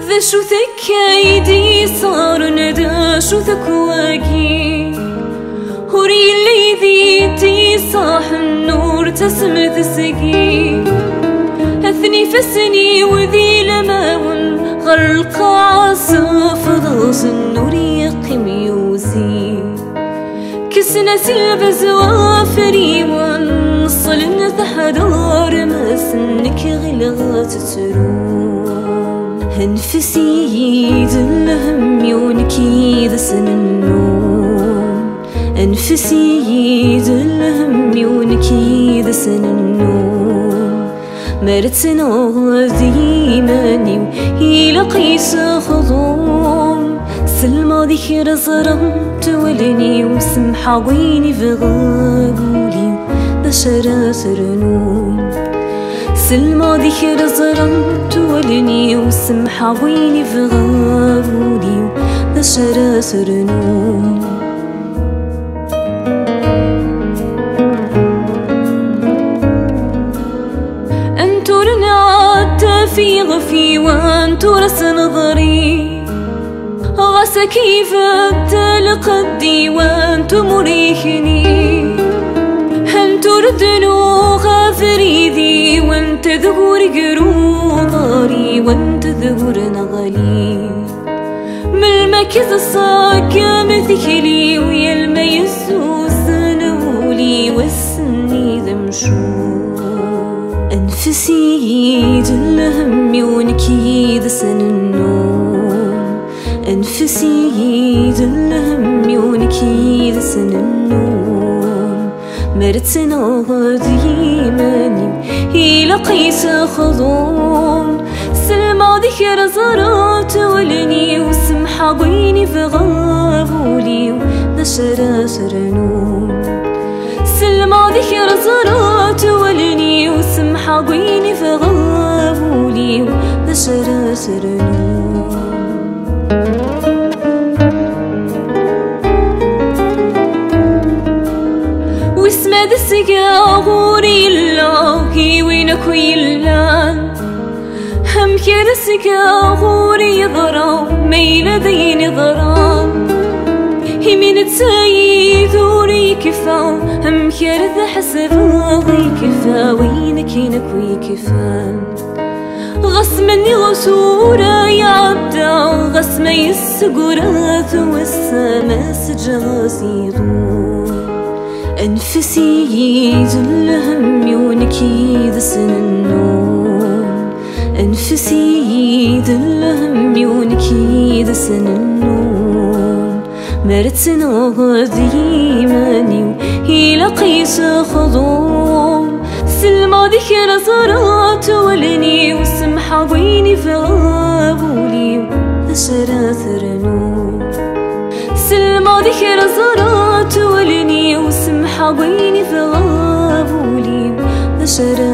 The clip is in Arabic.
ذا شو ثكايدي صار ندى شو ثكواقي هوري اللي ذيتي صاح النور تسمت سقي أثني فسني وذي لماون غرق عاصف ضاس النور يقيم يوزي كسنا سلب زوافري ونصل نتحدار ما سنك غلغات تروم هنفسي يد الهم يونكي ذا سن النوم أنفسي يد الهم يونكي ذا سن النوم مرتنا ذيماني ويلقيس خضوم سلمى ذكر زرمت ولني وسمحة ويني في غابولي بشرات رنوم سلمى ذكر زرمت ولني وسمحة ويني في غابولي بشرات رنوم أنتو رنعت في غفي وأنتو رس نظري غسى كيف ابتلق الديوان تمريحني هل تردنو غافري ذي وانت ذهور قروضاري وانت ذهور نغلي من المكز الصاكة مثكلي ويا الميزوز نولي والسني ذمشو أنفسي يد الهم يونكي ذا سن النوم أنفسي يد الهم يونكي ذا سن النوم مرتنا ديماني يلقيس خضوم سلمى ذكر زرات ولني وسمحة بيني في غابولي ونشرات رنوم سلمى ذكر زرات ولني وسمحة بيني في غابولي ونشرات رنوم واسمه ذا السقا غوري الله وينك ويلان هم كذا السقا غوري ضرام ميل ذيني ضرام يمين تسايي ذوري كفا هم كذا حسب غي كفا وينك ينك ويكفان غصمني غسورة يا عبدا غصمي السقورات والسما سجغاسيضون أنفسي يد الهم يونكي ذا سن النوم أنفسي يد الهم يونكي ذا سن النوم مرتنا ديماني ويلقيس خضوم سلمى ذكر زرات ولني وسمحة بيني في غابولي ونشرات رنوم سلمى ذكر زرات ولني وسمحة بيني في غابولي ونشرات